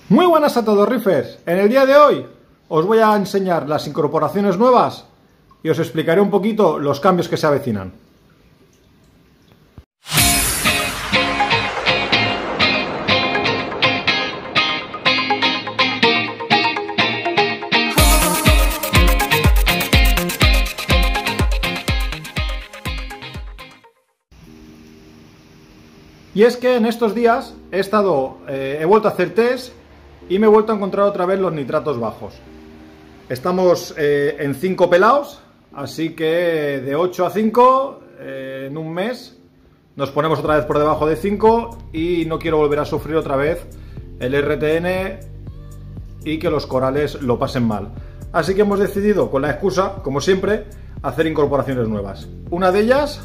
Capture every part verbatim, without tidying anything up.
Muy buenas a todos, Reefers. En el día de hoy os voy a enseñar las incorporaciones nuevas y os explicaré un poquito los cambios que se avecinan. Y es que en estos días he estado, eh, he vuelto a hacer test y me he vuelto a encontrar otra vez los nitratos bajos. Estamos eh, en cinco pelados, así que de ocho a cinco eh, en un mes nos ponemos otra vez por debajo de cinco y no quiero volver a sufrir otra vez el R T N y que los corales lo pasen mal. Así que hemos decidido, con la excusa, como siempre, hacer incorporaciones nuevas. Una de ellas,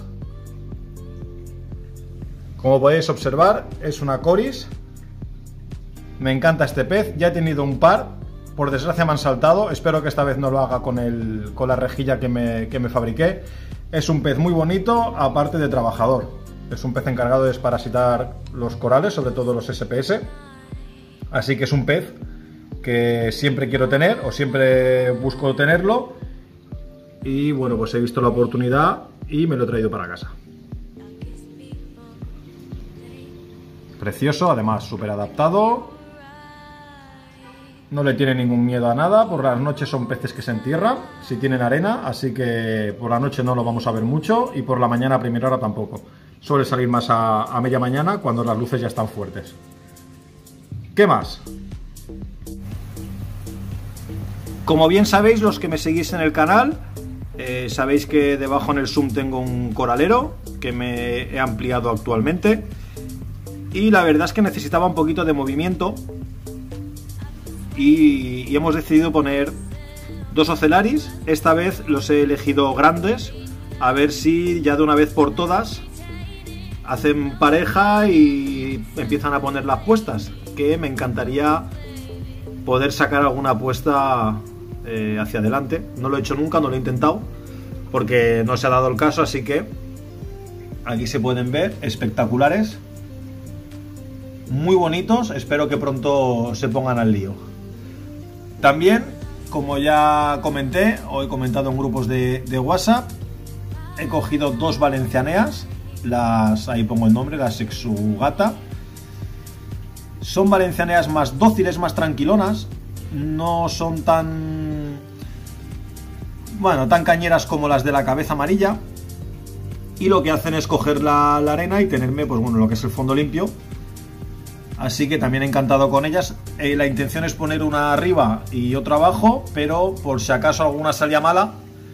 como podéis observar, es una Coris. Me encanta este pez, ya he tenido un par, por desgracia me han saltado, espero que esta vez no lo haga con, el, con la rejilla que me, que me fabriqué. Es un pez muy bonito, aparte de trabajador. Es un pez encargado de desparasitar los corales, sobre todo los S P S. Así que es un pez que siempre quiero tener, o siempre busco tenerlo. Y bueno, pues he visto la oportunidad y me lo he traído para casa. Precioso, además súper adaptado. No le tiene ningún miedo a nada. Por las noches son peces que se entierran si tienen arena, así que por la noche no lo vamos a ver mucho y por la mañana a primera hora tampoco. Suele salir más a, a media mañana cuando las luces ya están fuertes. ¿Qué más? Como bien sabéis, los que me seguís en el canal, eh, sabéis que debajo en el zoom tengo un coralero que me he ampliado actualmente. Y la verdad es que necesitaba un poquito de movimiento y, y hemos decidido poner dos Ocelaris. Esta vez los he elegido grandes, a ver si ya de una vez por todas hacen pareja y empiezan a poner las puestas, que me encantaría poder sacar alguna puesta eh, hacia adelante. No lo he hecho nunca, no lo he intentado porque no se ha dado el caso, así que aquí se pueden ver espectaculares. Muy bonitos, espero que pronto se pongan al lío. También, como ya comenté o he comentado en grupos de, de WhatsApp, he cogido dos valencianeas, las, ahí pongo el nombre, las Sexugata. Son valencianeas más dóciles, más tranquilonas, no son tan, bueno, tan cañeras como las de la cabeza amarilla, y lo que hacen es coger la, la arena y tenerme, pues bueno, lo que es el fondo limpio. Así que también encantado con ellas. Eh, la intención es poner una arriba y otra abajo, pero por si acaso alguna salía mala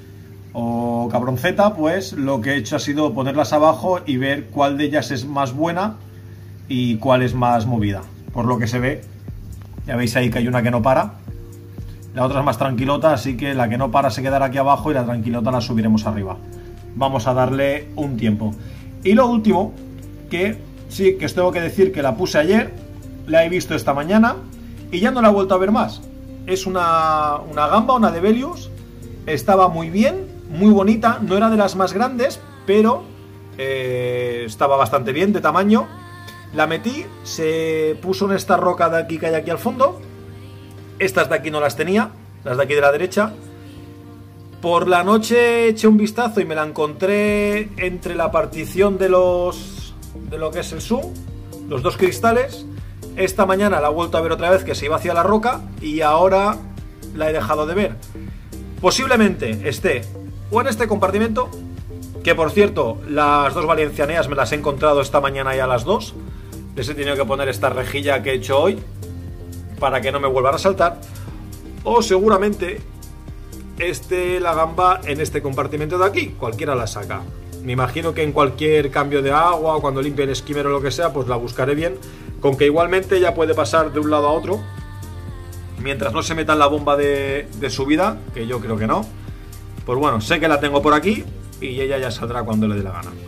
o cabronceta, pues lo que he hecho ha sido ponerlas abajo y ver cuál de ellas es más buena y cuál es más movida. Por lo que se ve, ya veis ahí que hay una que no para, la otra es más tranquilota, así que la que no para se quedará aquí abajo y la tranquilota la subiremos arriba. Vamos a darle un tiempo. Y lo último, que sí, que os tengo que decir que la puse ayer, la he visto esta mañana y ya no la he vuelto a ver más. Es una, una gamba, una Debelius, estaba muy bien, muy bonita, no era de las más grandes, pero eh, estaba bastante bien de tamaño. La metí, se puso en esta roca de aquí que hay aquí al fondo. Estas de aquí no las tenía, las de aquí de la derecha. Por la noche eché un vistazo y me la encontré entre la partición de los... de lo que es el zoom, los dos cristales. Esta mañana la he vuelto a ver otra vez, que se iba hacia la roca, y ahora la he dejado de ver. Posiblemente esté o en este compartimento, que por cierto las dos valencianeas me las he encontrado esta mañana ya a las dos. Les he tenido que poner esta rejilla que he hecho hoy para que no me vuelvan a saltar, o seguramente esté la gamba en este compartimento de aquí, cualquiera la saca. Me imagino que en cualquier cambio de agua o cuando limpie el skimmer o lo que sea, pues la buscaré bien. Con que igualmente ya puede pasar de un lado a otro, mientras no se meta en la bomba de, de subida, que yo creo que no. Pues bueno, sé que la tengo por aquí y ella ya saldrá cuando le dé la gana.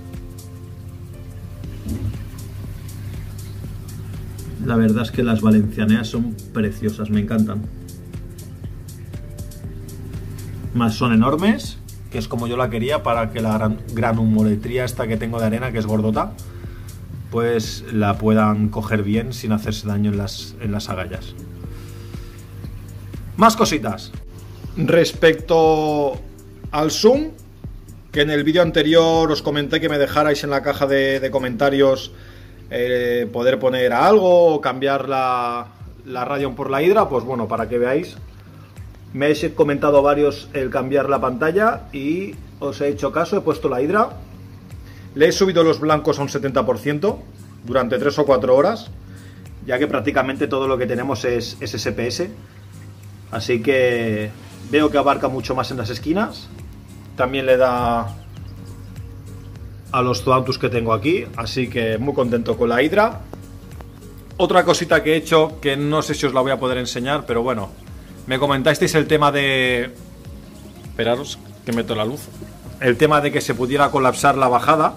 La verdad es que las valencianeas son preciosas, me encantan. Más son enormes, que es como yo la quería, para que la gran, granulometría esta que tengo de arena, que es gordota, después la puedan coger bien sin hacerse daño en las, en las agallas. Más cositas. Respecto al zoom, que en el vídeo anterior os comenté que me dejarais en la caja de, de comentarios eh, poder poner algo o cambiar la, la Radeon por la Hydra, pues bueno, para que veáis, me he comentado varios el cambiar la pantalla y os he hecho caso, he puesto la Hydra. Le he subido los blancos a un setenta por ciento durante tres o cuatro horas, ya que prácticamente todo lo que tenemos es, es S P S. Así que veo que abarca mucho más en las esquinas. También le da a los Zoanthus que tengo aquí, así que muy contento con la Hydra. Otra cosita que he hecho, que no sé si os la voy a poder enseñar, pero bueno, me comentasteis el tema de... Esperaros que meto la luz. El tema de que se pudiera colapsar la bajada.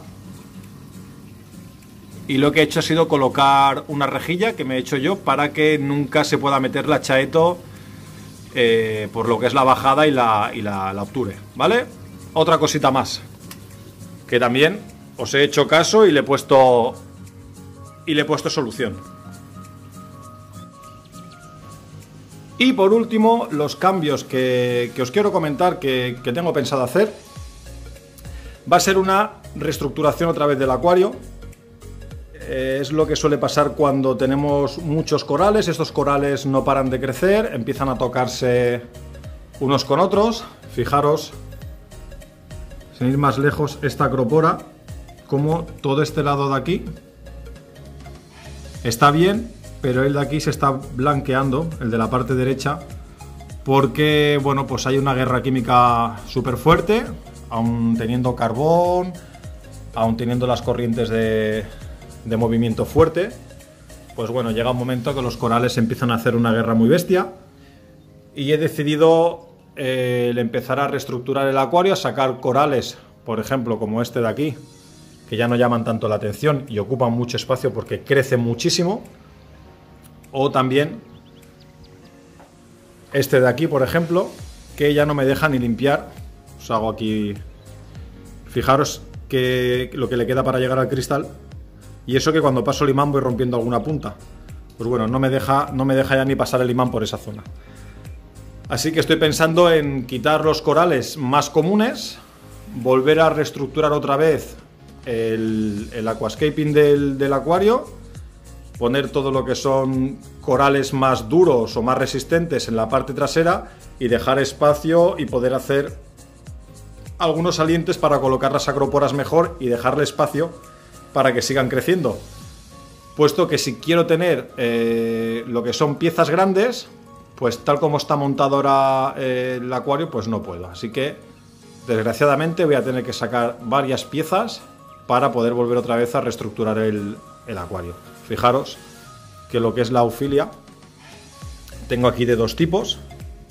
Y lo que he hecho ha sido colocar una rejilla que me he hecho yo para que nunca se pueda meter la Chaeto eh, por lo que es la bajada y la, y la, la obture, ¿vale? Otra cosita más, que también os he hecho caso y le he puesto y le he puesto solución. Y por último, los cambios que, que os quiero comentar que, que tengo pensado hacer. Va a ser una reestructuración otra vez del acuario. Eh, es lo que suele pasar cuando tenemos muchos corales. Estos corales no paran de crecer, empiezan a tocarse unos con otros. Fijaros, sin ir más lejos, esta acropora, como todo este lado de aquí está bien, pero el de aquí se está blanqueando, el de la parte derecha, porque bueno, pues hay una guerra química súper fuerte, aún teniendo carbón, aún teniendo las corrientes de, de movimiento fuerte. Pues bueno, llega un momento que los corales empiezan a hacer una guerra muy bestia, y he decidido eh, el empezar a reestructurar el acuario, a sacar corales, por ejemplo, como este de aquí, que ya no llaman tanto la atención y ocupan mucho espacio porque crecen muchísimo. O también este de aquí, por ejemplo, que ya no me deja ni limpiar. Os hago aquí, fijaros que lo que le queda para llegar al cristal, y eso que cuando paso el imán voy rompiendo alguna punta. Pues bueno, no me deja, no me deja ya ni pasar el imán por esa zona. Así que estoy pensando en quitar los corales más comunes, volver a reestructurar otra vez el, el aquascaping del, del acuario, poner todo lo que son corales más duros o más resistentes en la parte trasera y dejar espacio y poder hacer algunos salientes para colocar las acroporas mejor y dejarle espacio para que sigan creciendo. Puesto que si quiero tener eh, lo que son piezas grandes, pues tal como está montado ahora eh, el acuario, pues no puedo. Así que desgraciadamente voy a tener que sacar varias piezas para poder volver otra vez a reestructurar el, el acuario. Fijaros que lo que es la aufilia tengo aquí de dos tipos.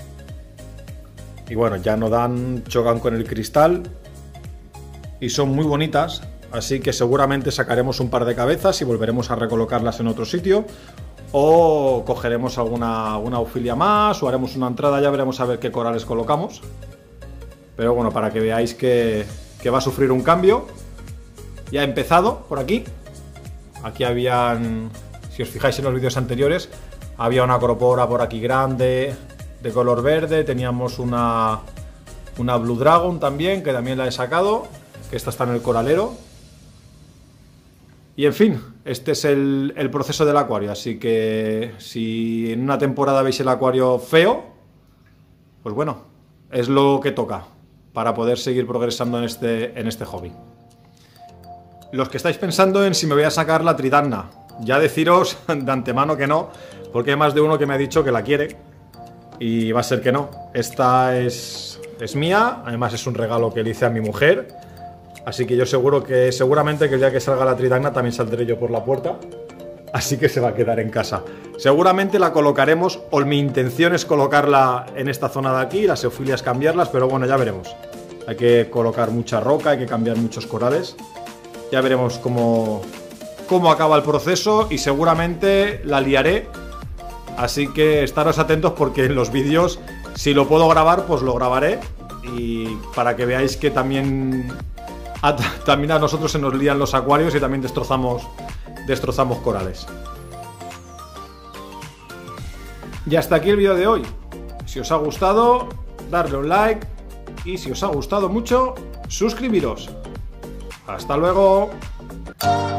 Y bueno, ya no dan, chocan con el cristal y son muy bonitas. Así que seguramente sacaremos un par de cabezas y volveremos a recolocarlas en otro sitio. O cogeremos alguna, alguna aufilia más o haremos una entrada, ya veremos a ver qué corales colocamos. Pero bueno, para que veáis que, que va a sufrir un cambio. Ya ha empezado por aquí. Aquí habían, si os fijáis en los vídeos anteriores, había una acropora por aquí grande, de color verde. Teníamos una, una Blue Dragon también, que también la he sacado, que esta está en el coralero. Y en fin, este es el, el proceso del acuario. Así que si en una temporada veis el acuario feo, pues bueno, es lo que toca para poder seguir progresando en este, en este hobby. Los que estáis pensando en si me voy a sacar la Tridagna, ya deciros de antemano que no, porque hay más de uno que me ha dicho que la quiere y va a ser que no. Esta es, es mía, además es un regalo que le hice a mi mujer, así que yo seguro que seguramente que el día que salga la Tridagna también saldré yo por la puerta, así que se va a quedar en casa. Seguramente la colocaremos, o mi intención es colocarla en esta zona de aquí, las eufilias cambiarlas, pero bueno, ya veremos. Hay que colocar mucha roca, hay que cambiar muchos corales. Ya veremos cómo, cómo acaba el proceso y seguramente la liaré. Así que estaros atentos porque en los vídeos, si lo puedo grabar, pues lo grabaré. Y para que veáis que también a, también a nosotros se nos lían los acuarios y también destrozamos, destrozamos corales. Y hasta aquí el vídeo de hoy. Si os ha gustado, darle un like y si os ha gustado mucho, suscribiros. ¡Hasta luego!